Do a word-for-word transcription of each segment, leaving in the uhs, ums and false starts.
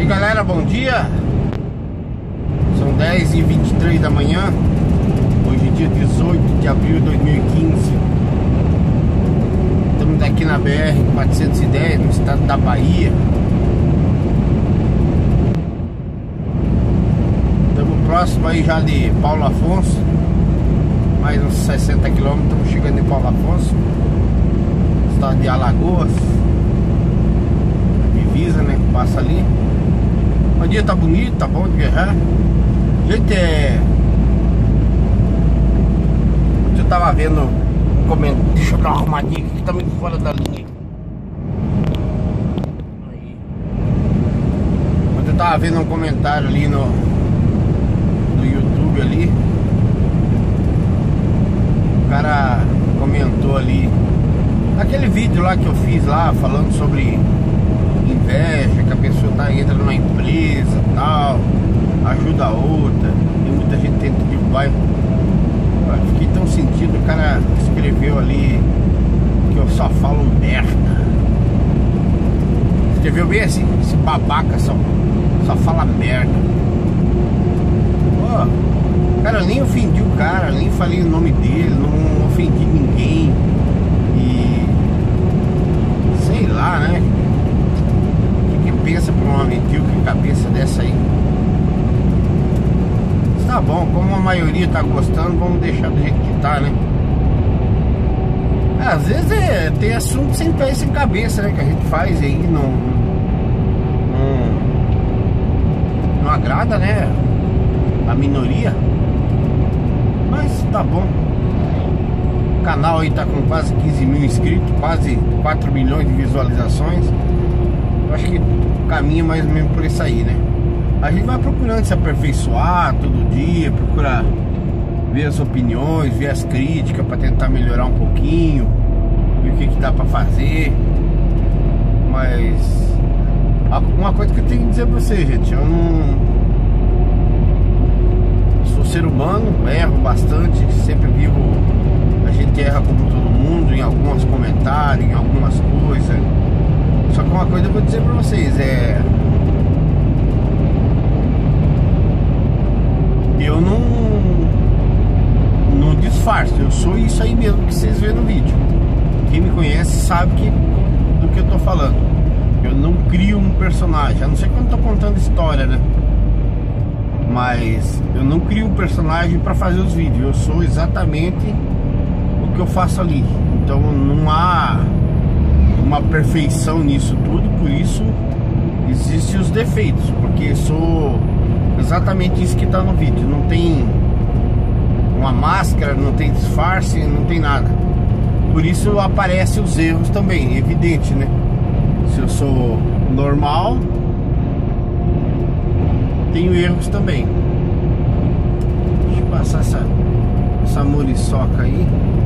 galera, bom dia. São dez e vinte e três da manhã. Hoje é dia dezoito de abril de dois mil e quinze. Estamos aqui na B R quatrocentos e dez, no estado da Bahia. Estamos próximo aí já de Paulo Afonso. Mais uns sessenta quilômetros, estamos chegando em Paulo Afonso, estado de Alagoas. Divisa, né, que passa ali. O dia tá bonito, tá bom de viajar. Gente, é... eu tava vendo um comentário. Deixa eu dar uma arrumadinha aqui que tá muito fora da linha. Aí. Eu tava vendo um comentário ali no no YouTube ali. O cara comentou ali aquele vídeo lá que eu fiz lá falando sobre inveja, que a pessoa tá entra numa empresa e tal, ajuda a outra, e muita gente tenta derrubar. Eu fiquei tão sentido, o cara escreveu ali que eu só falo merda. Escreveu bem assim, esse babaca só, só fala merda. Pô, cara, eu nem ofendi o cara, nem falei o nome dele, não ofendi ninguém. E sei lá, né? Pensa pra uma medíocre cabeça dessa aí. Tá bom, como a maioria tá gostando, vamos deixar do jeito que tá, né? Às vezes é, tem assunto sem pé e sem cabeça, né? Que a gente faz aí, não, não, não agrada, né? A minoria. Mas tá bom. O canal aí tá com quase quinze mil inscritos, quase quatro milhões de visualizações. Eu acho que o caminho é mais ou menos por isso aí, né? A gente vai procurando se aperfeiçoar todo dia, procurar ver as opiniões, ver as críticas para tentar melhorar um pouquinho, ver o que, que dá para fazer. Mas uma coisa que eu tenho que dizer pra vocês, gente, eu não eu sou ser humano, erro bastante, sempre vivo, a gente erra como todo mundo, em alguns comentários, em algumas coisas. Só que uma coisa eu vou dizer pra vocês, é... eu não... não disfarço, eu sou isso aí mesmo que vocês vêem no vídeo. Quem me conhece sabe que, do que eu tô falando. Eu não crio um personagem, a não ser quando eu tô contando história, né? Mas eu não crio um personagem pra fazer os vídeos, eu sou exatamente o que eu faço ali. Então não há uma perfeição nisso tudo, por isso existem os defeitos, porque sou exatamente isso que tá no vídeo. Não tem uma máscara, não tem disfarce, não tem nada. Por isso aparecem os erros também, evidente, né? Se eu sou normal, tenho erros também. Deixa eu passar essa, essa muriçoca aí.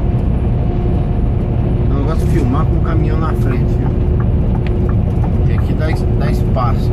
Eu gosto de filmar com o caminhão na frente, viu? Tem que dar, dar espaço.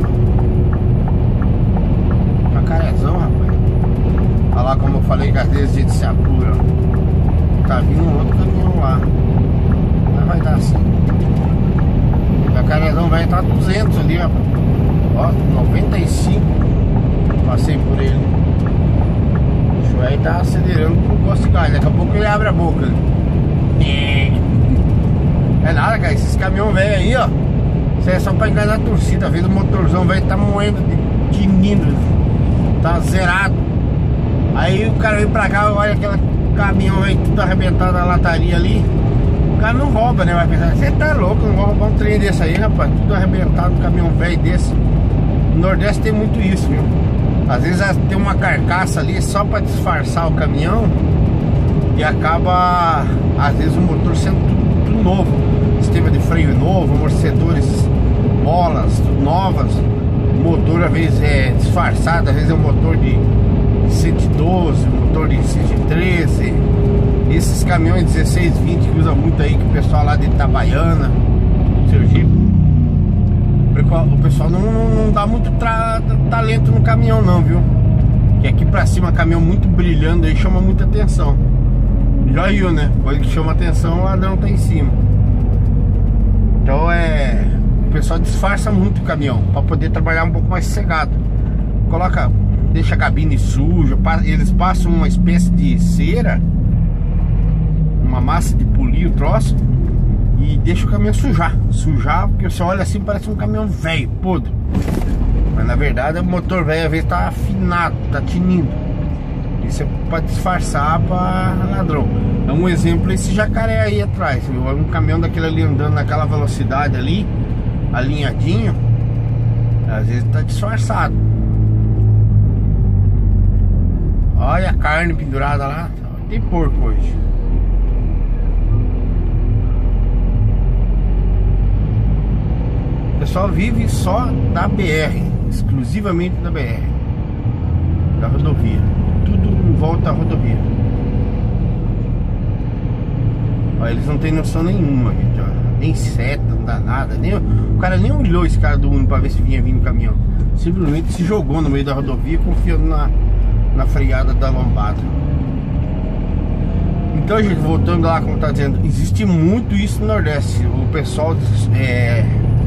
Jacarezão, rapaz. Olha lá como eu falei que às vezes a gente se apura. Tá vindo um outro caminhão lá. Mas vai dar assim. O jacarezão vai estar duzentos ali, rapaz. Ó, noventa e cinco. Passei por ele. O Chuei tá acelerando com gosto de gás. Daqui a pouco ele abre a boca. É. É nada, cara, esses caminhões velhos aí, ó. Isso é só pra enganar a torcida. Às vezes o motorzão velho tá moendo de tinindo, tá zerado. Aí o cara vem pra cá, olha aquele caminhão velho tudo arrebentado na lataria ali. O cara não rouba, né? Vai pensar, você tá louco, não vou roubar um trem desse aí, rapaz. Tudo arrebentado, um caminhão velho desse. No Nordeste tem muito isso, viu? Às vezes tem uma carcaça ali só pra disfarçar o caminhão. E acaba, às vezes, o motor sendo tudo, tudo novo. Sistema de freio novo, amortecedores, bolas, tudo novas. O motor às vezes é disfarçado, às vezes é um motor de cento e doze, motor de cento e treze. Esses caminhões dezesseis, vinte que usa muito aí, que o pessoal lá de Itabaiana, Sergipe, o pessoal não, não dá muito tra talento no caminhão não, viu? Que aqui pra cima caminhão muito brilhando aí chama muita atenção. Já viu, né? Coisa que chama atenção, o ladrão tá em cima. Então é... pessoal disfarça muito o caminhão para poder trabalhar um pouco mais sossegado. Coloca, deixa a cabine suja, eles passam uma espécie de cera, uma massa de polir o troço e deixa o caminhão sujar, sujar, porque você olha assim, parece um caminhão velho, podre. Mas na verdade o motor velho às vezes tá afinado, tá tinindo. Isso é para disfarçar para ladrão. É um exemplo esse jacaré aí atrás, viu? Um caminhão daquele ali andando naquela velocidade ali, alinhadinho, às vezes tá disfarçado. Olha a carne pendurada lá. Tem porco hoje. O pessoal vive só da B R, exclusivamente da B R, da rodovia. Tudo em volta à rodovia. Ó, eles não tem noção nenhuma, gente, ó. Nem seta, não dá nada. Nem, o cara nem olhou esse cara do Uno pra ver se vinha vindo o caminhão. Simplesmente se jogou no meio da rodovia, confiando na, na freada da lombada. Então, gente, voltando lá, como tá dizendo, existe muito isso no Nordeste. O pessoal é,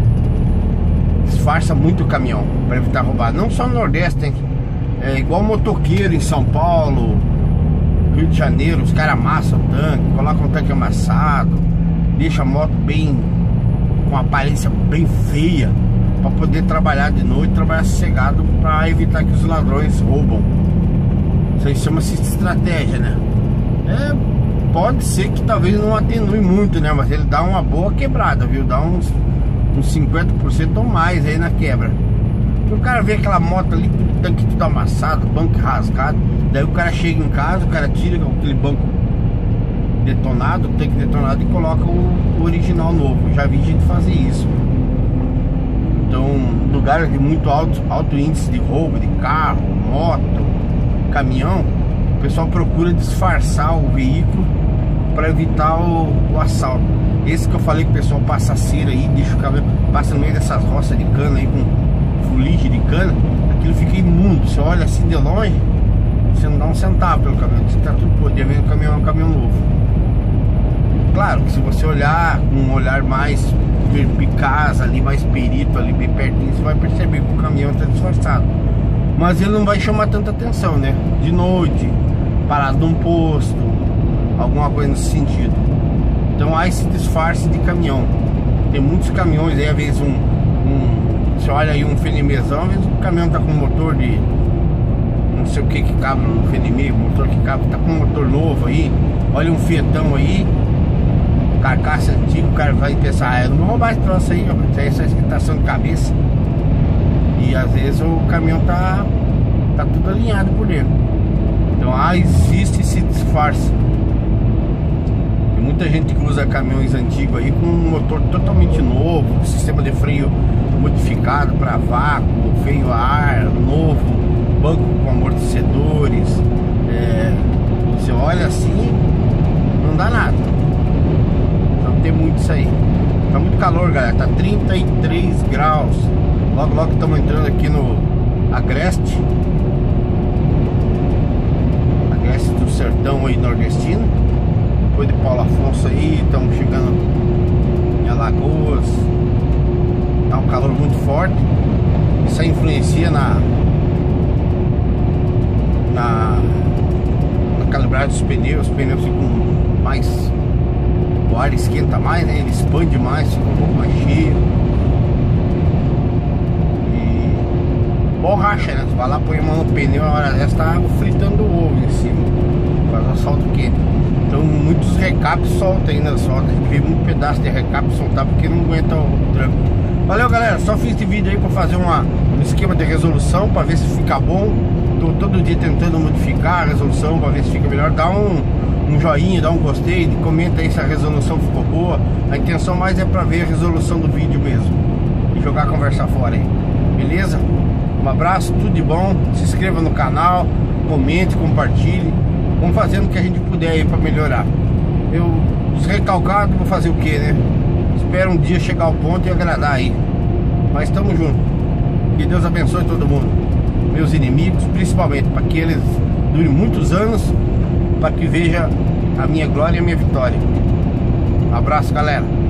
disfarça muito o caminhão para evitar roubar. Não só no Nordeste, tem, é igual motoqueiro em São Paulo, Rio de Janeiro. Os caras amassam o tanque, colocam o tanque amassado, deixa a moto bem, com aparência bem feia, para poder trabalhar de noite, trabalhar sossegado, para evitar que os ladrões roubam. Isso aí chama-se estratégia, né? É, pode ser que talvez não atenue muito, né? Mas ele dá uma boa quebrada, viu? Dá uns, uns cinquenta por cento ou mais aí na quebra. Porque o cara vê aquela moto ali, o tanque tudo amassado, banco rasgado. Daí o cara chega em casa, o cara tira aquele banco detonado, o tanque detonado, e coloca o, o original novo. Já vi gente fazer isso. Então, lugares de muito alto, alto índice de roubo de carro, moto, caminhão, o pessoal procura disfarçar o veículo para evitar o, o assalto. Esse que eu falei que o pessoal passa cera aí, deixa o cabelo, passa no meio dessas roças de cana aí com fuligem de cana, aquilo fica imundo. Você olha assim de longe, você não dá um centavo pelo caminhão, você tá tudo podendo ver que o caminhão é um caminhão novo. Claro que se você olhar com um olhar mais perspicaz ali, mais perito ali bem pertinho, você vai perceber que o caminhão está disfarçado. Mas ele não vai chamar tanta atenção, né? De noite, parado num posto, alguma coisa nesse sentido. Então há esse disfarce de caminhão. Tem muitos caminhões aí, às vezes um, um você olha aí um Fenemezão, às vezes o caminhão tá com motor de não sei o que que cabe no Fenemê, motor que cabe, tá com um motor novo aí. Olha um Fiatão aí, carcaça antiga, o cara vai pensar, ah, eu não vou roubar esse troço aí, ó, tem essa esquentação de cabeça. E às vezes o caminhão tá, tá tudo alinhado por dentro. Então ah, existe esse disfarce. Tem muita gente que usa caminhões antigos aí com um motor totalmente novo, sistema de freio modificado para vácuo, freio a ar novo, banco com amortecedores. É, você olha assim, não dá nada. Então tem muito isso aí. Tá muito calor, galera, tá trinta e três graus. Logo, logo estamos entrando aqui no Agreste. Agreste do sertão aí nordestino. Depois de Paulo Afonso aí, estamos chegando em Alagoas. Tá um calor muito forte. Isso aí influencia na Na, na calibragem dos pneus. Os pneus ficam mais, o ar esquenta mais, né? Ele expande mais, fica um pouco mais cheio. Borracha, né? Você vai lá, põe a mão no pneu, a hora dessa tá fritando o ovo em cima, faz um asfalto quente. Então muitos recapes soltam ainda, solta. A gente vê muito pedaço de recape soltar porque não aguenta o tranco. Valeu, galera, só fiz esse vídeo aí pra fazer uma, um esquema de resolução, pra ver se fica bom. Tô todo dia tentando modificar a resolução pra ver se fica melhor. Dá um, um joinha, dá um gostei, comenta aí se a resolução ficou boa. A intenção mais é pra ver a resolução do vídeo mesmo e jogar a conversa fora aí, beleza? Um abraço, tudo de bom. Se inscreva no canal, comente, compartilhe. Vamos fazendo o que a gente puder aí pra melhorar. Eu, os recalcados, vou fazer o que, né? Espero um dia chegar ao ponto e agradar aí. Mas estamos juntos. Que Deus abençoe todo mundo. Meus inimigos, principalmente, para que eles durem muitos anos, para que veja a minha glória e a minha vitória. Um abraço, galera.